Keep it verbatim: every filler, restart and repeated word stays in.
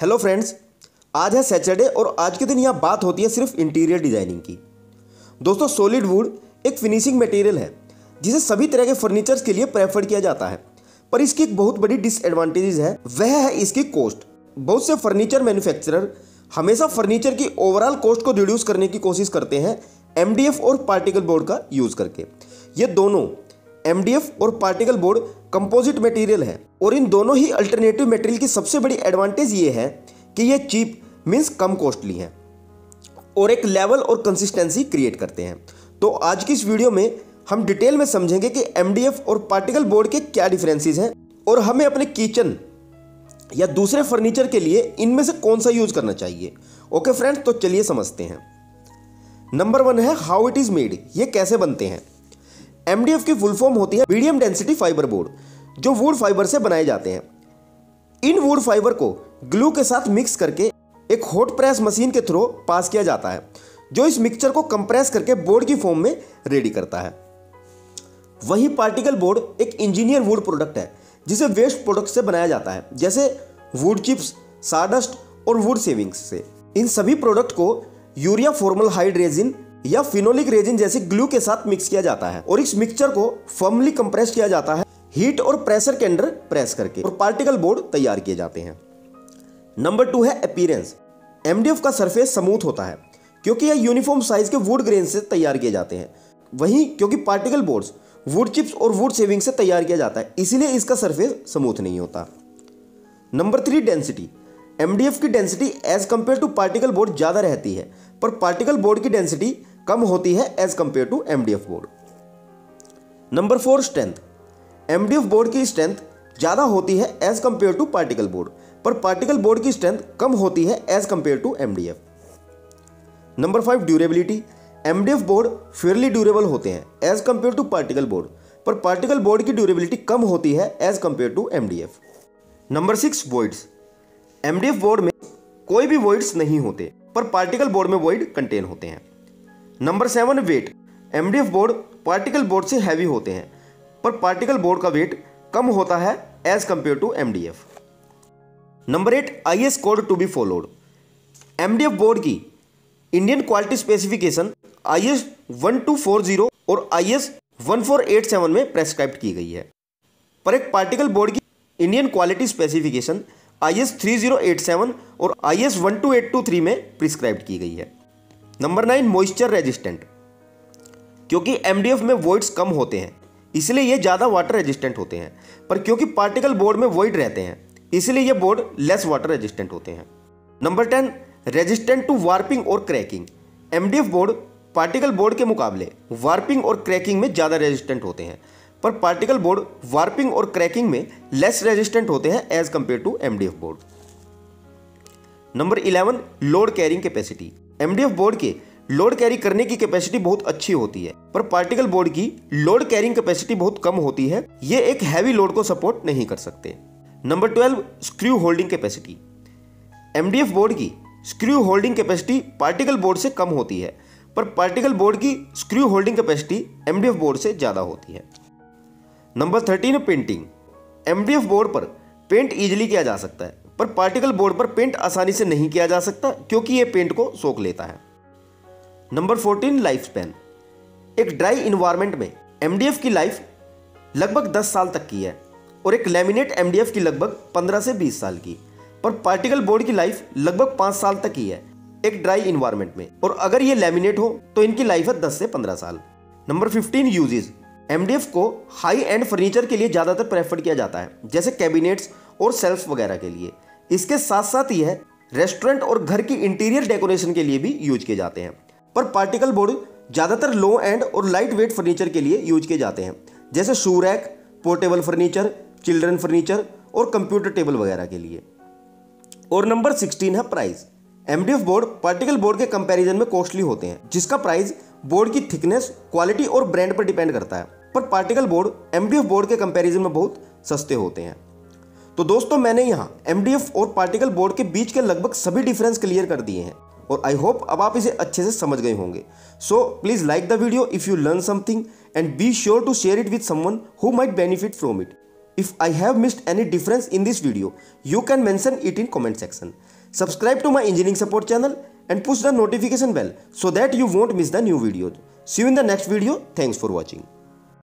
Hello friends, आज है Saturday और आज के दिन यहाँ बात होती है सिर्फ इंटीरियर डिजाइनिंग की। दोस्तों, सॉलिड वुड एक फिनिशिंग मटेरियल है जिसे सभी तरह के फर्नीचर्स के लिए प्रेफर किया जाता है, पर इसकी एक बहुत बड़ी डिसएडवांटेज है, वह है इसकी कॉस्ट। बहुत से फर्नीचर मैन्युफैक्चरर हमेशा फर्नीचर की ओवरऑल कॉस्ट को रिड्यूस करने की कोशिश करते हैं एमडीएफ और पार्टिकल बोर्ड का यूज करके। ये दोनों एमडीएफ और पार्टिकल बोर्ड कंपोजिट मटेरियल है और इन दोनों ही अल्टरनेटिव मटेरियल की सबसे बड़ी एडवांटेज ये है कि ये चीप मींस कम कॉस्टली हैं और एक लेवल और कंसिस्टेंसी क्रिएट करते हैं। तो आज की इस वीडियो में हम डिटेल में समझेंगे कि एमडीएफ और पार्टिकल बोर्ड के क्या डिफरेंसेस हैं और हमें अपने किचन या दूसरे फर्नीचर के लिए इनमें से कौन सा यूज करना चाहिए। ओके फ्रेंड्स, तो चलिए समझते हैं। नंबर वन है हाउ इट इज मेड, ये कैसे बनते हैं। एमडीएफ की फुल फॉर्म होती है मीडियम डेंसिटी फाइबर बोर्ड, जो वुड फाइबर से बनाए जाते हैं। इन वुड फाइबर को ग्लू के साथ मिक्स करके एक हॉट प्रेस मशीन के थ्रू पास किया जाता है, जो इस मिक्सचर को कंप्रेस करके बोर्ड की फॉर्म में रेडी करता है। वहीं पार्टिकल बोर्ड एक इंजीनियर वुड प्रोडक्ट है जिसे वेस्ट प्रोडक्ट से बनाया जाता है, जैसे वुड चिप्स, साडस्ट और वुड सेविंग्स से। इन सभी प्रोडक्ट को यूरिया फॉर्मलहाइड रेजिन या फिनोलिक रेजिन जैसे ग्लू के साथ मिक्स किया जाता है और इस मिक्सचर को फर्मली कंप्रेस किया जाता है हीट और प्रेशर के अंडर प्रेस करके, और पार्टिकल बोर्ड तैयार किए जाते हैं। नंबर टू है अपीयरेंस। एमडीएफ का सरफेस स्मूथ होता है क्योंकि यह यूनिफॉर्म साइज के वुड ग्रेन से तैयार किए जाते हैं। वहीं क्योंकि पार्टिकल बोर्ड्स वुड चिप्स और वुड सेविंग से तैयार किया जाता है, इसीलिए इसका सरफेस स्मूथ नहीं होता। Number three, density. एमडीएफ की density as compare to particle board ज्यादा रहती है, पर पार्टिकल बोर्ड की डेंसिटी कम होती है as compare to MDF board. Number four, strength. MDF board की स्ट्रेंथ ज्यादा होती है as compare to particle board, पर पार्टिकल बोर्ड की स्ट्रेंथ कम होती है as compare to MDF. Number five, durability. MDF board fairly durable होते हैं as compare to particle board, पर पार्टिकल बोर्ड की ड्यूरेबिलिटी कम होती है as compare to MDF. Number six, voids. MDF board में कोई भी वॉइड्स नहीं होते, पर पार्टिकल बोर्ड में वॉइड कंटेन होते हैं। Number seven, weight. MDF board particle board से हैवी होते हैं, पर पार्टिकल बोर्ड का वेट कम होता है as compare to MDF. Number eight, IS code to be followed. MDF board की Indian quality specification IS one two four zero और IS one four eight seven में प्रेस्क्राइब की गई है, पर एक पार्टिकल बोर्ड की Indian quality specification IS three zero eight seven और IS one two eight two three में प्रिस्क्राइब की गई है। Number nine, moisture resistant. क्योंकि एमडीएफ में वॉइड्स कम होते हैं, इसलिए ये ज़्यादा वाटर रेजिस्टेंट होते हैं, पर क्योंकि पार्टिकल बोर्ड में वॉइड रहते हैं, इसलिए ये बोर्ड लेस वाटर रेजिस्टेंट होते हैं। Number ten, resistant to warping और cracking. MDF board particle board के मुकाबले वार्पिंग और क्रैकिंग में ज़्यादा रेजिस्टेंट होते हैं, पर पार्टिकल बोर्ड वार्पिंग और क्रैकिंग में लेस रेजिस्टेंट होते हैं as compare to MDF board. Number eleven, load carrying capacity. MDF board के लोड कैरी करने की कैपेसिटी बहुत अच्छी होती है, पर पार्टिकल बोर्ड की लोड कैरिंग कैपेसिटी बहुत कम होती है, ये एक हैवी लोड को सपोर्ट नहीं कर सकते। Number twelve, screw holding capacity. MDF board की screw holding capacity particle board से कम होती है, पर पार्टिकल बोर्ड की screw holding capacity MDF board से ज़्यादा होती है। Number thirteen, painting. MDF board पर पेंट इजीली किया जा सकता है, पर पार्टिकल बोर्ड पर पेंट आसानी से नहीं किया जा सकता क्योंकि यह पेंट को सोख लेता है। Number fourteen, life span. एक ड्राई इन्वायरमेंट में एमडीएफ की लाइफ लगभग दस साल तक की है और एक लैमिनेट एमडीएफ की लगभग पंद्रह से बीस साल की, पर पार्टिकल बोर्ड की लाइफ लगभग पाँच साल तक की है एक ड्राई इन्वायरमेंट में, और अगर ये लैमिनेट हो तो इनकी लाइफ है दस से पंद्रह साल। Number fifteen, uses. एमडीएफ को हाई एंड फर्नीचर के लिए ज़्यादातर प्रेफर किया जाता है, जैसे कैबिनेट्स और शेल्फ वगैरह के लिए। इसके साथ साथ यह रेस्टोरेंट और घर की इंटीरियर डेकोरेशन के लिए भी यूज किए जाते हैं, पर पार्टिकल बोर्ड ज़्यादातर लो एंड और लाइट वेट फर्नीचर के लिए यूज किए जाते हैं, जैसे shoe rack, portable furniture, children furniture और कंप्यूटर टेबल वगैरह के लिए। और नंबर सिक्सटीन है price. MDF board particle board के कंपैरिजन में कॉस्टली होते हैं, जिसका प्राइस बोर्ड की थिकनेस, क्वालिटी और ब्रांड पर डिपेंड करता है, पर पार्टिकल बोर्ड एमडीएफ बोर्ड के कंपैरिजन में बहुत सस्ते होते हैं। तो दोस्तों, मैंने यहाँ एमडीएफ और पार्टिकल बोर्ड के बीच के लगभग सभी डिफरेंस क्लियर कर दिए हैं और आई होप अब आप इसे अच्छे से समझ गए होंगे। So please like the video if you learn something and be sure to share it with someone who might benefit from it. If I have missed any difference in this video, you can mention it in comment section. Subscribe to my engineering support channel and push the notification bell so that you won't miss the new videos. See you in the next video. Thanks for watching.